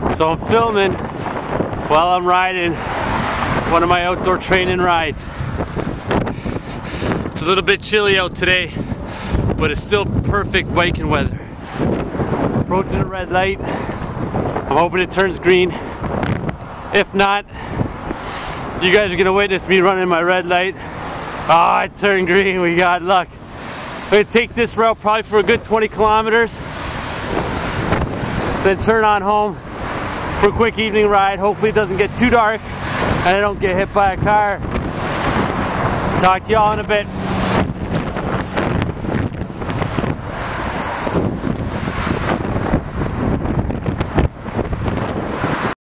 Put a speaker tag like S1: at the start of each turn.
S1: So I'm filming while I'm riding one of my outdoor training rides. It's a little bit chilly out today, but it's still perfect biking weather. Approaching a red light. I'm hoping it turns green. If not, you guys are gonna witness me running my red light. Ah, it turned green, we got luck. I'm gonna take this route probably for a good 20 kilometers. Then turn on home for a quick evening ride. Hopefully it doesn't get too dark and I don't get hit by a car. Talk to y'all in a bit.